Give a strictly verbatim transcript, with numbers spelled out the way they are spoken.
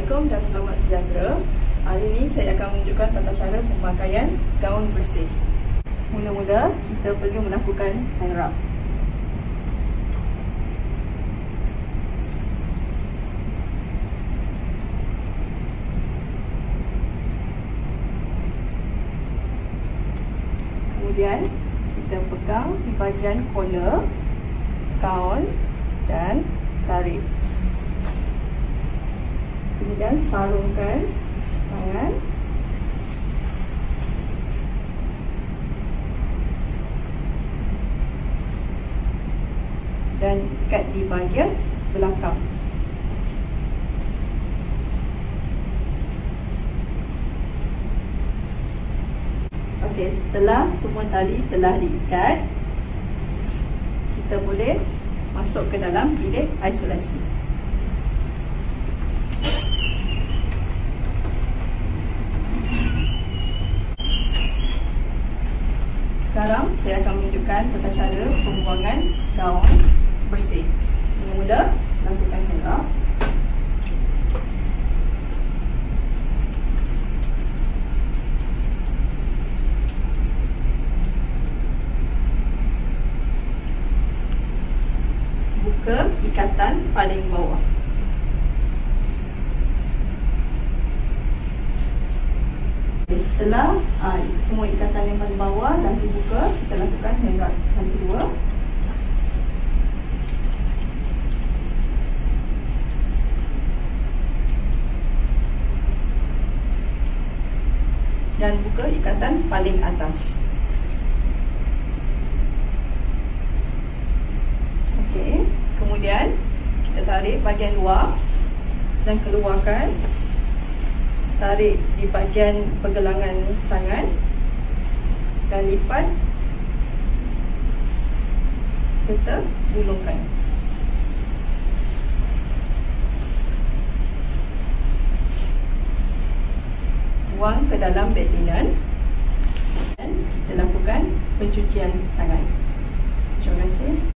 Assalamualaikum dan selamat sejahtera. Hari ini saya akan menunjukkan tata cara pemakaian gaun bersih. Mula-mula kita perlu melakukan hand rub. Kemudian kita pegang di bahagian collar gaun dan tarik. Kemudian sarungkan tangan. Dan ikat di bahagian belakang. Okey, setelah semua tali telah diikat, kita boleh masuk ke dalam bilik isolasi. Sekarang saya akan menunjukkan tata cara pembuangan gaun bersih. Mula-mula lakukan hand rub. Buka ikatan paling bawah. Setelah aa, semua ikatan yang paling bawah dah dibuka, kita lakukan hand rub yang kedua. Dan buka ikatan paling atas. Okey, kemudian kita tarik bahagian luar dan keluarkan. Tarik di bahagian pergelangan tangan dan lipat serta gulungkan. Buang ke dalam beg linen dan kita lakukan pencucian tangan. Terima kasih.